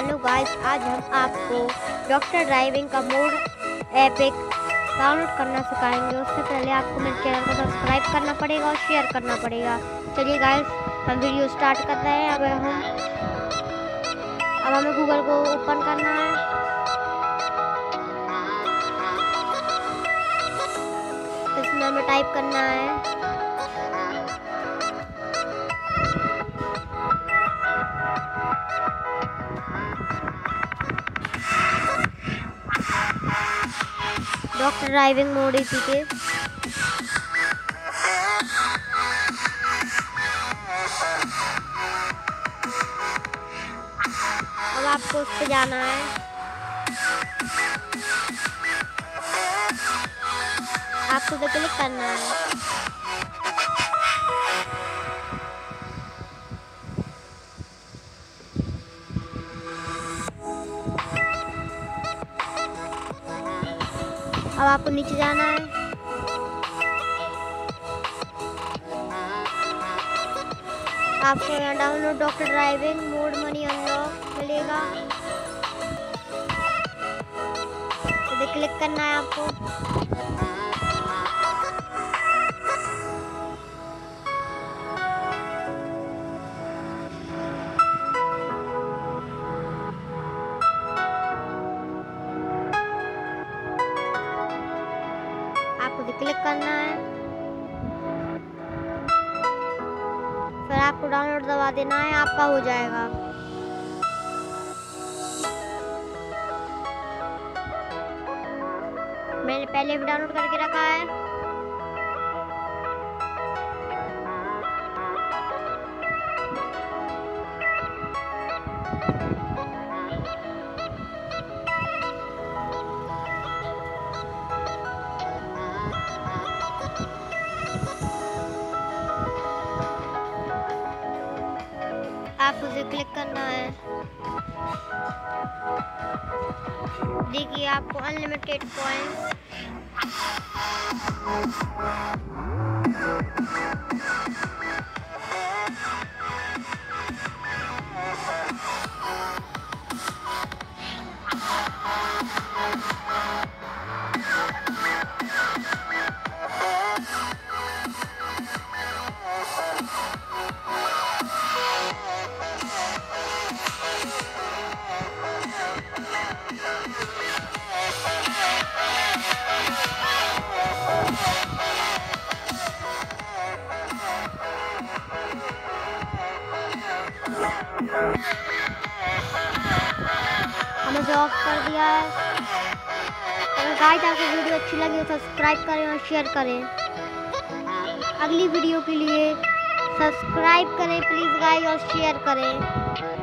Hello guys, आज हम आपको डॉक्टर ड्राइविंग का मोड एपिक डाउनलोड करना सिखाएंगे। उससे पहले आपको मेरे चैनल को सब्सक्राइब करना पड़ेगा और शेयर करना पड़ेगा। चलिए गाइस, हम वीडियो स्टार्ट कर रहे हैं। अब हमें गूगल को ओपन करना है। इसमें हमें टाइप करना है डॉक्टर ड्राइविंग मोड एपीके। अब आपको उस पर जाना है। आपको उसे क्लिक करना है। अब आपको नीचे जाना है। आपको यहाँ download doctor driving mod money unlock मिलेगा। इसे क्लिक करना है आपको। आपको इसे क्लिक करना है, फिर आपको डाउनलोड दबा देना है। आपका हो जाएगा। मैंने पहले भी डाउनलोड करके रखा है। आपको उसे क्लिक करना है। देखिए, आपको अनलिमिटेड पॉइंट्स हमें ऑफ कर दिया है। अगर गाइस आपको वीडियो अच्छी लगी तो सब्सक्राइब करें और शेयर करें। अगली वीडियो के लिए सब्सक्राइब करें प्लीज़ गाइस और शेयर करें।